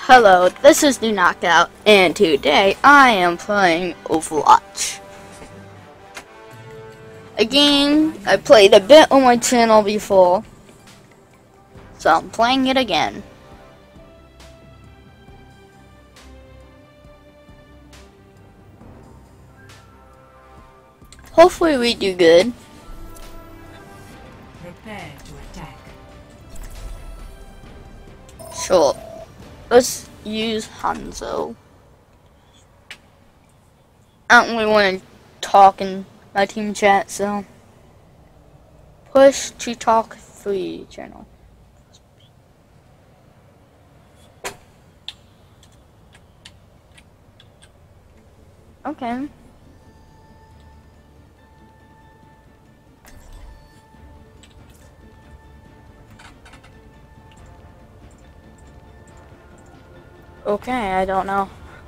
Hello, this is New Knockout, and today I am playing Overwatch. A game I played a bit on my channel before, so I'm playing it again. Hopefully we do good. Prepare to attack. Sure. Let's use Hanzo. I don't really want to talk in my team chat, so push to talk free channel. Okay. Okay, I don't know.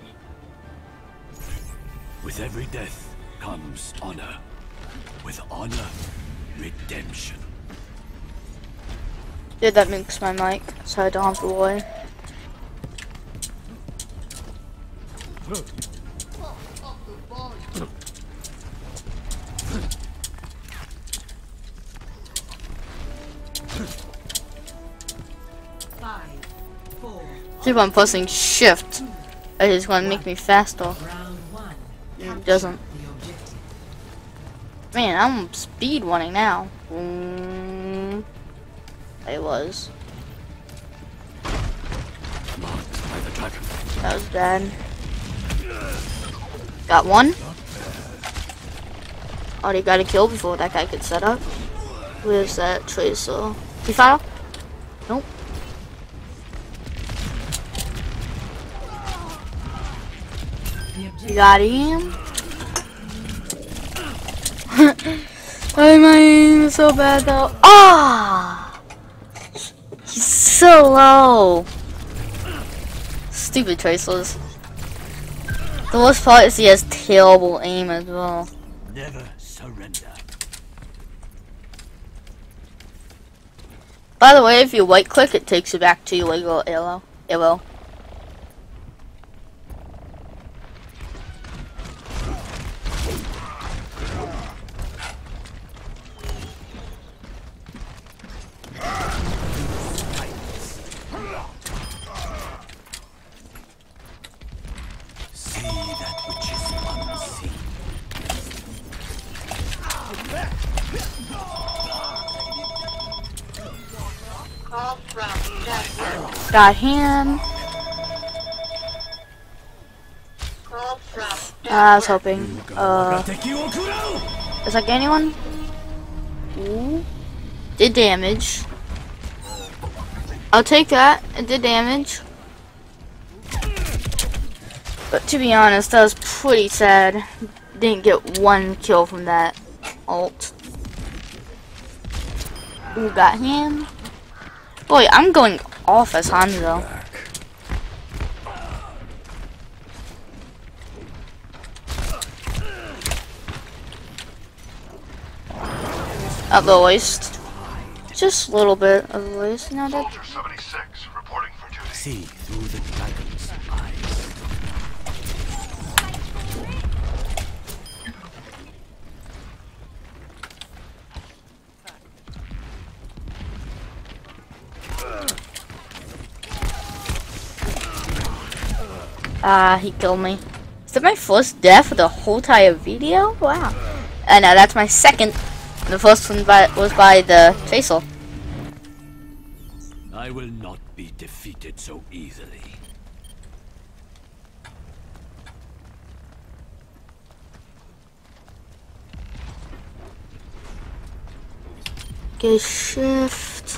With every death comes honor. With honor, redemption. Did that mix my mic so I don't have to worry. Keep on pressing shift. It's gonna make me faster. It doesn't. Man, I'm speed running now. It was. That was bad. Got one. Already got a kill before that guy could set up. Where's that tracer? He fire? Nope. You got him. Oh, my aim is so bad though. Ah! He's so low. Stupid tracers. The worst part is he has terrible aim as well. Never surrender. By the way, if you right click, it takes you back to your regular arrow. Got him. I was hoping. Is like anyone? Ooh. Did damage. I'll take that. It did damage. But to be honest, that was pretty sad. Didn't get one kill from that ult. Ooh, got him. Boy, I'm going off as Hanzo. At the waist. Just a little bit of the waist. Now that. 76 reporting for duty. See through the dragon's eyes. He killed me. Is that my first death of the whole entire video? Wow. And that's my second. The first one was by the tracer. I will not be defeated so easily. Okay, shift.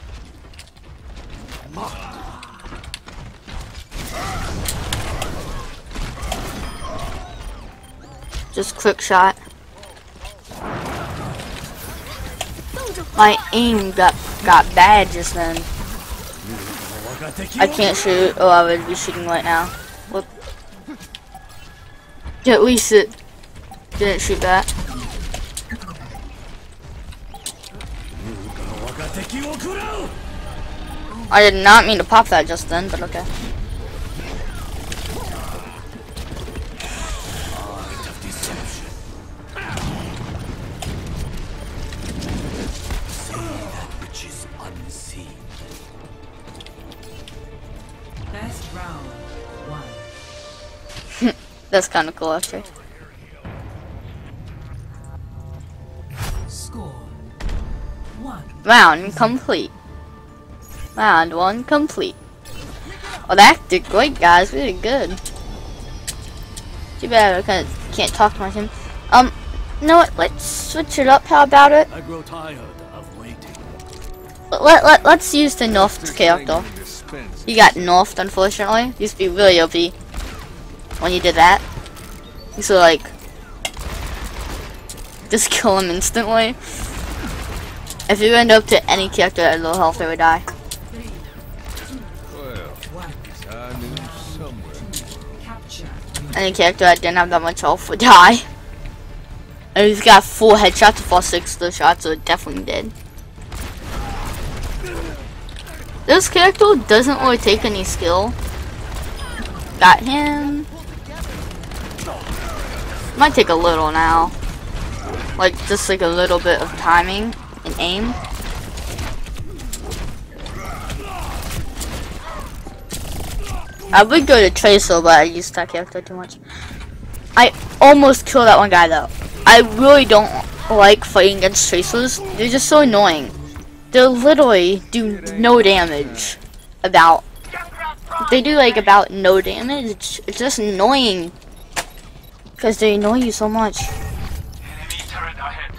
Just quick shot. My aim got bad just then. I can't shoot. Oh, I would be shooting right now. Whoop. Yeah, at least it didn't shoot that. I did not mean to pop that just then, but okay. That's kind of cool, actually. Score 1. Round complete. Round 1 complete. Oh, that did great, guys. We did good. Too bad I can't talk much him. You know what? Let's switch it up. How about it? I grow tired of waiting. Let's use the nerfed character. He got nerfed, unfortunately. He used to be really OP when you did that. You used to like just kill him instantly. If you end up to any character at low health, they would die. Any character that didn't have that much health would die. And he's got 4 headshots before 6 of shots, so it definitely did. This character doesn't really take any skill. Got him. Might take a little now. Like, just like a little bit of timing and aim. I would go to Tracer, but I used that character too much. I almost killed that one guy though. I really don't like fighting against Tracers. They're just so annoying. They literally do no damage. They do like about no damage. It's just annoying. Because they annoy you so much. Enemy turret ahead.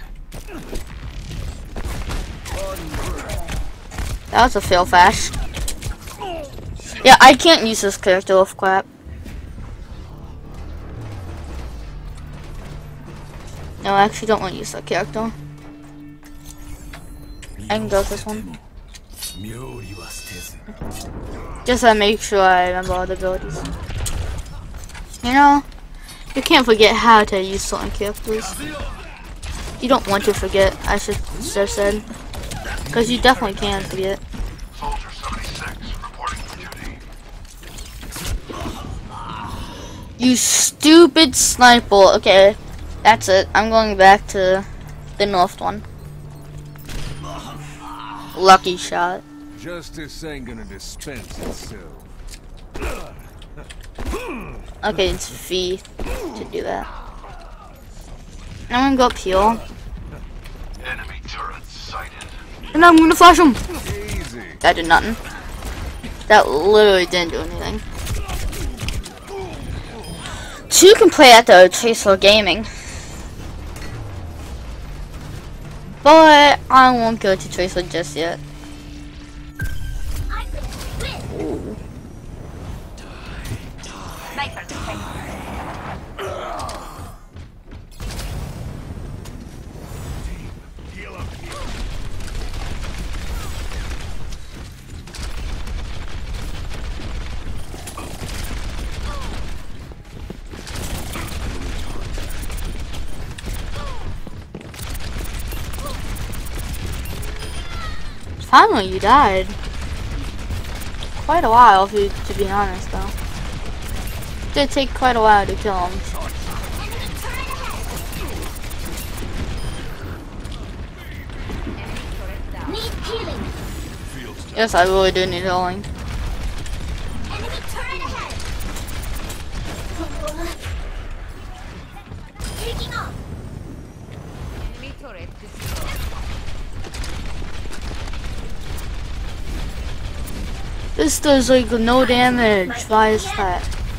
That was a fail flash. Yeah, I can't use this character with crap. No, I actually don't want to use that character. I can go with this one. Just to make sure I remember all the abilities. You know, you can't forget how to use certain characters. You don't want to forget, I should have said. Because you definitely can forget. Soldier 76 reporting for duty. You stupid sniper. Okay, that's it. I'm going back to the north one. Lucky shot. Justice ain't gonna dispense itself. Okay, it's V to do that. I'm gonna go up here. Enemy turrets sighted. And I'm gonna flash him. Easy. That did nothing. That literally didn't do anything. So you can play at the Tracer Gaming. But I won't go to Tracer just yet. Ooh. Finally, you died. Quite a while, to be honest, though. It did take quite a while to kill him. Yes, I really do need healing. This does like no damage. Why is that?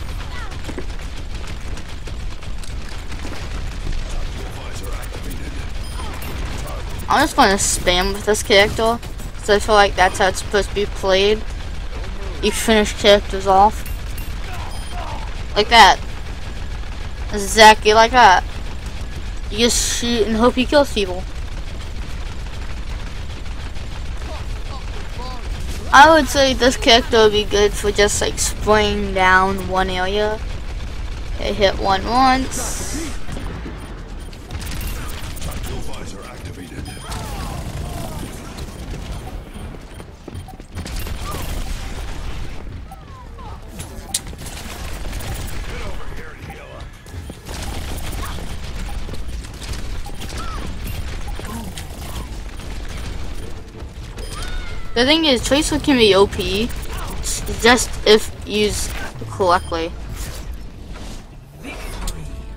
I'm just gonna spam with this character, because I feel like that's how it's supposed to be played. You finish characters off. Like that. Exactly like that. You just shoot and hope he kills people. I would say this character would be good for just like spraying down one area. Okay, hit one once. The thing is, Tracer can be OP, just if used correctly.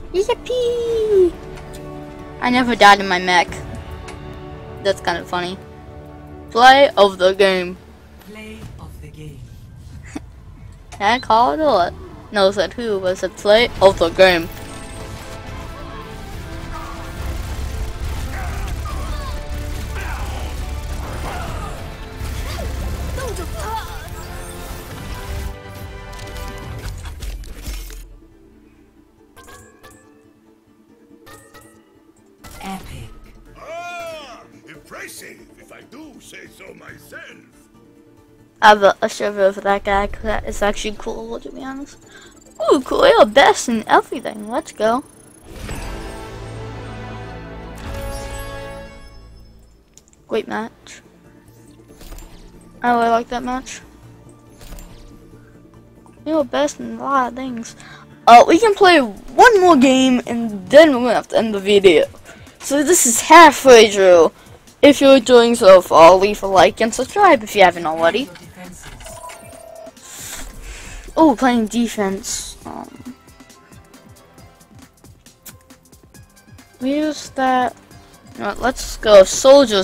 Yippee! I never died in my mech. That's kind of funny. Play of the game. Play of the game. Can I call it or what? No, said who was a play of the game. Epic. Ah, impressive, if I do say so myself. I have a server for that guy because that is actually cool, to be honest. Ooh, cool, you're best in everything. Let's go. Great match. I really like that match. You're best in a lot of things. We can play one more game and then we're gonna have to end the video. So this is halfway through. If you're doing so far, leave a like and subscribe if you haven't already. Your defenses. Oh, playing defense. Where's that? Let's go. Soldier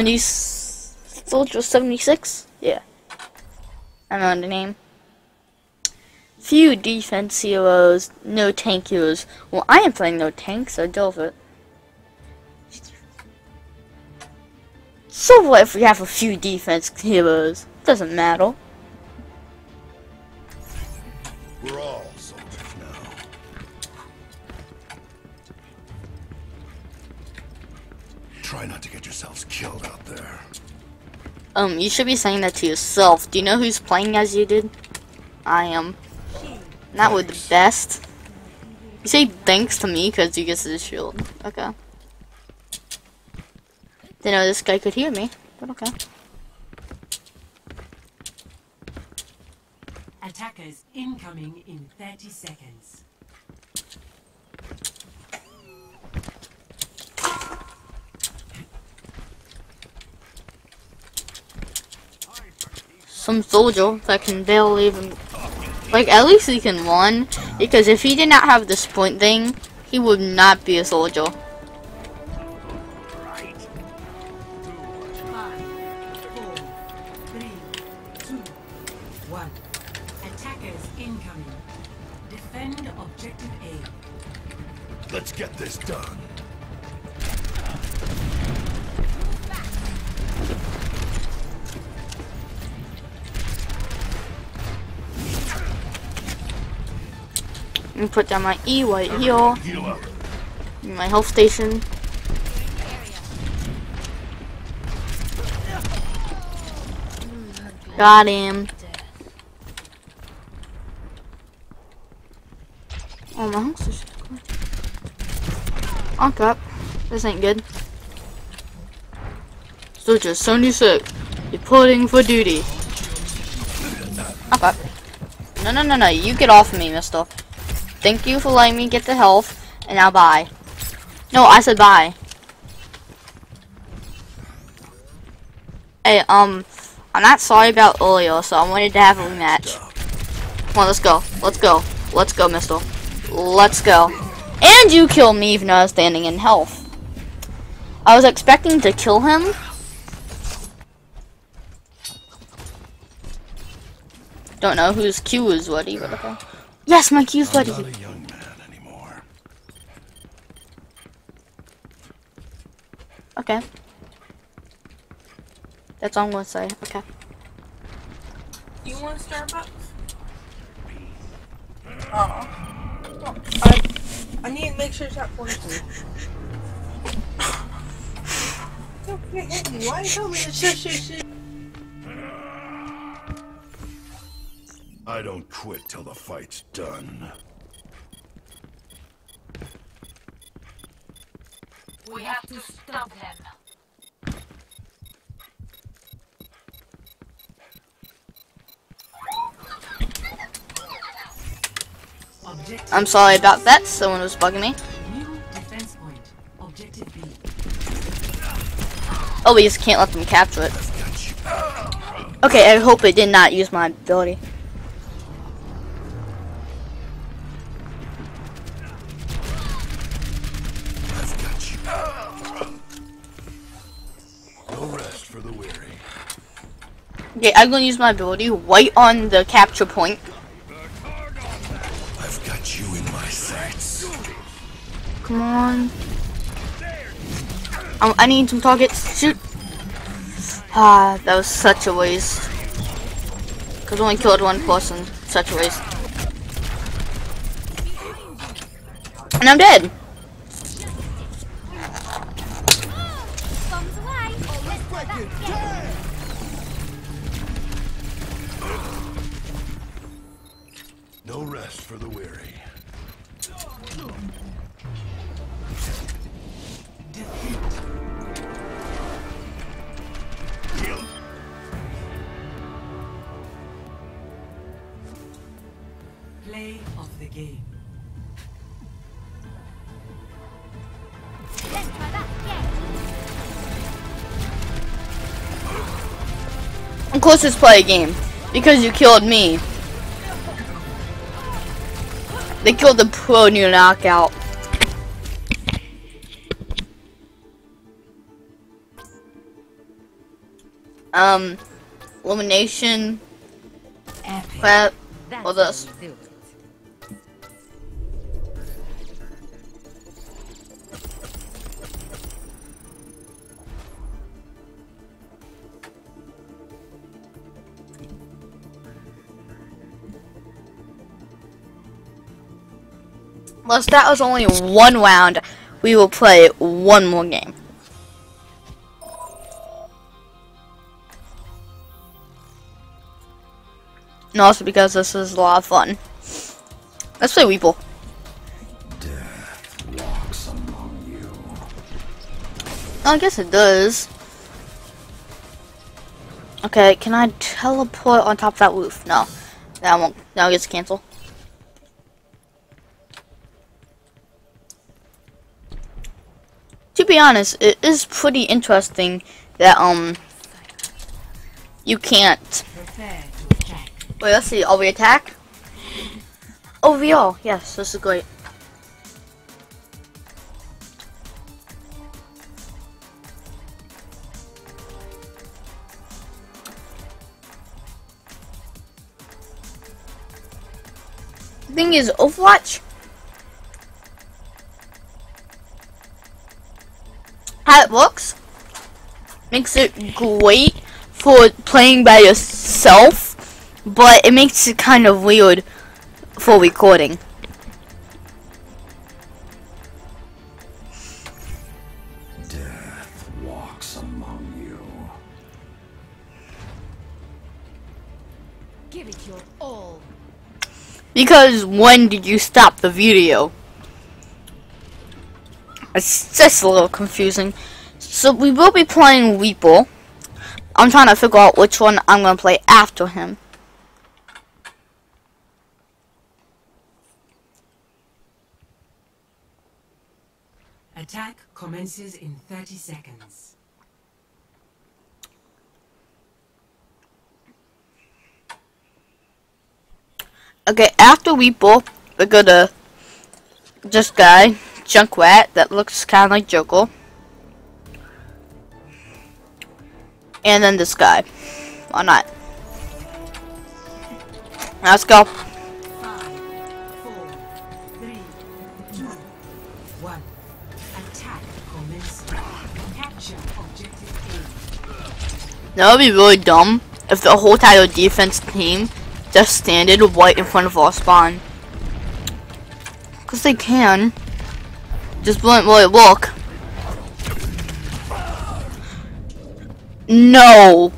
76? Yeah. I know the name. Few defense heroes, no tank heroes. Well, I am playing no tank, so deal with it. So what if we have a few defense heroes? Doesn't matter. We're all soldiers now. Try not to get yourselves killed out there. You should be saying that to yourself. Do you know who's playing as you did? I am. Not with the best. You say thanks to me because you get the shield. Okay. Didn't know this guy could hear me, but okay. Attackers incoming in 30 seconds. Some soldier that can barely even... Like, at least he can run. Because if he did not have this point thing, he would not be a soldier. 5, 4, 3, 2, 1. Attackers incoming. Defend objective A. Let's get this done. Let me put down my E right here. Heal up. My health station. Got him. Oh, my health station. Oh crap. This ain't good. Soldier 76. Reporting for duty. Oh crap. No. You get off of me, mister. Thank you for letting me get the health. And now bye. No, I said bye. Hey, I'm not sorry about earlier, so I wanted to have a rematch. Come on, let's go. Let's go. Let's go, mister. Let's go. And you killed me even though I was standing in health. I was expecting to kill him. Don't know whose Q is ready, but okay. Yes, my Q's ready. I'm not a young man anymore. Okay. That's all I'm gonna say. Okay. You want Starbucks? I need to make sure it's at 42. Okay, why you tell me to shit? I don't quit till the fight's done. We have to stop them. Objective I'm sorry about that. Someone was bugging me. New defense point. Objective B. Oh, we just can't let them capture it. Okay, I hope it did not use my ability. Okay, I'm gonna use my ability right on the capture point. I've got you in my sights. Come on. I need some targets. Shoot. Ah, that was such a waste. Cause I only killed one person. Such a waste. And I'm dead. Bombs away. Let's go back again. No rest for the weary. Play of the game. Let's try that again. Of course, it's play a game because you killed me. They killed the pro new knockout. Elimination. Epic. Crap. All this. Do it. Unless that was only one round, we will play one more game. And also because this is a lot of fun. Let's play Weeple. Death walks among you. Oh, I guess it does. Okay, can I teleport on top of that roof? No. That won't. That gets canceled. To be honest, it is pretty interesting that you can't. Prepare to attack. Wait, let's see. Are we attack? Oh, we are. Yes, this is great. The thing is, Overwatch, how it works, makes it great for playing by yourself, but it makes it kind of weird for recording. Death walks among you. Give it your all. Because when did you stop the video? It's just a little confusing. So we will be playing Weeple. I'm trying to figure out which one I'm going to play after him. Attack commences in 30 seconds. Okay, after Weeple, we're gonna this guy, Junkrat, that looks kind of like Joker. And then this guy. Why not? Let's go. 5, 4, 3, 2, 1. Attack commencing. Capture objective A. That would be really dumb if the whole entire defense team just standing right in front of our spawn. Because they can. Just wouldn't really look. No.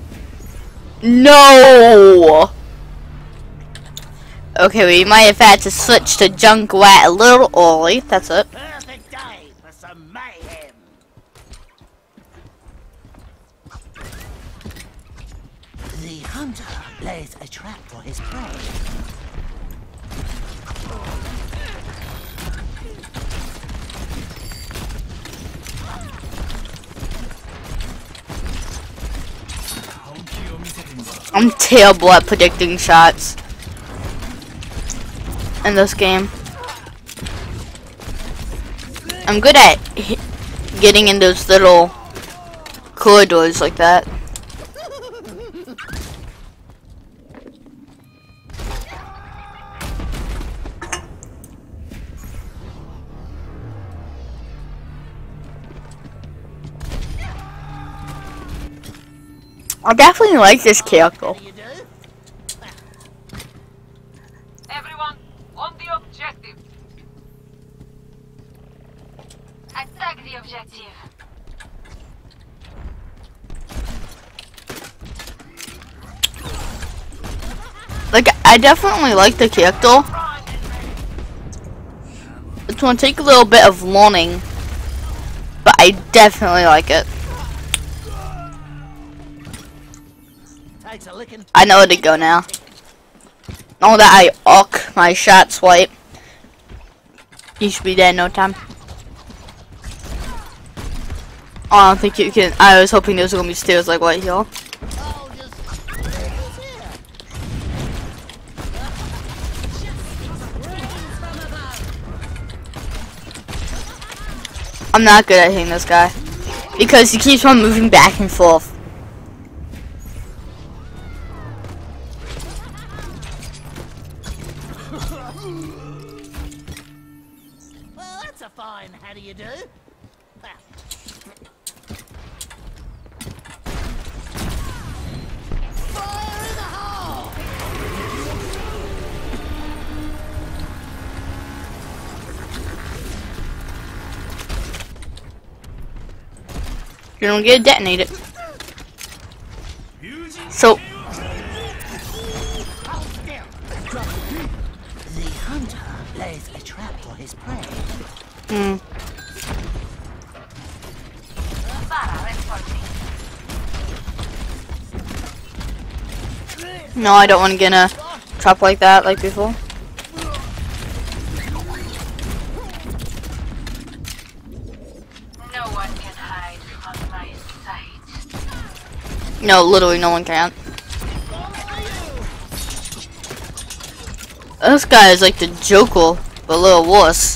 No. Okay, we might have had to switch to Junkrat a little early. That's it. Perfect day for some mayhem. The hunter lays a trap for his prey. I'm terrible at predicting shots in this game. I'm good at getting in those little corridors like that. I definitely like this character. How do you do? Everyone, on the objective. Attack the objective. Like, I definitely like the character. It's gonna take a little bit of learning, but I definitely like it. Takes a licking. I know where to go now. Now that I arc my shot swipe, you should be dead in no time. Oh, I don't think you can. I was hoping there was gonna be stairs like right here. Oh, just here. I'm not good at hitting this guy because he keeps on moving back and forth. Well, that's a fine. How do you do? Fire in the hole! You don't get detonated. So The hunter lays a trap for his prey. no, I don't want to get in a trap like that like before. No one can hide from my sight. No, literally no one can. This guy is like the Joker, but a little worse.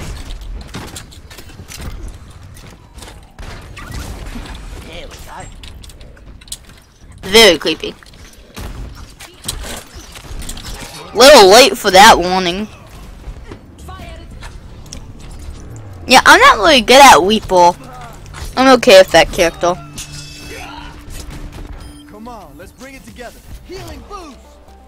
There we go. Very creepy. Little late for that warning. Yeah, I'm not really good at Weeple. I'm okay with that character. Come on, let's bring it together. Healing boost.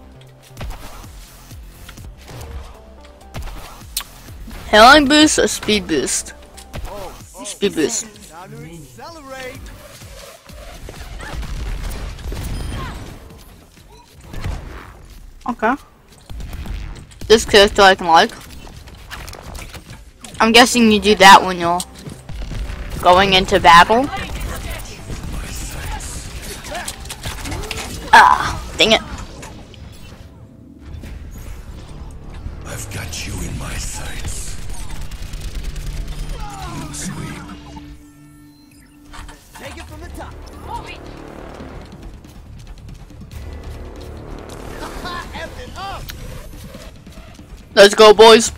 Healing boost or speed boost? Oh, Speed boost. time to accelerate. Okay. This character I can like. I'm guessing you do that when you're going into battle. Ah, dang it. I've got you in my sights. Clean sweep. Take it from the top. F it up. Let's go, boys.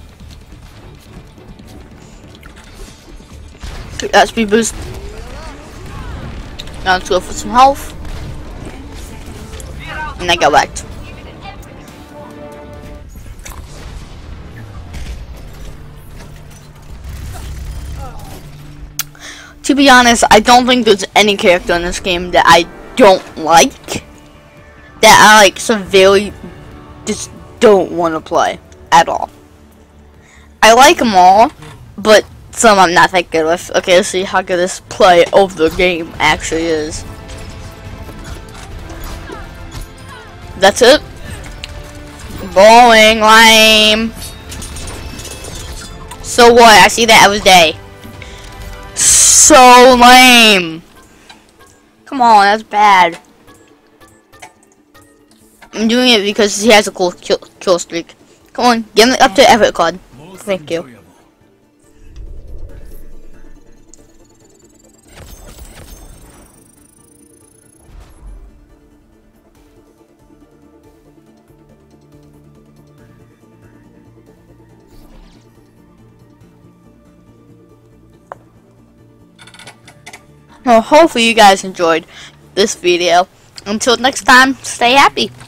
Take that speed boost. Now let's go for some health. And I got whacked. To be honest, I don't think there's any character in this game that I don't like. That I like severely just don't want to play at all. I like them all, but some I'm not that good with. Okay, let's see how good this play of the game actually is. That's it. Boring, lame. So what? I see that every day. So lame. Come on, that's bad. I'm doing it because he has a cool kill streak. Come on, give me up to effort card. Thank you. Well, hopefully you guys enjoyed this video. Until next time, stay happy.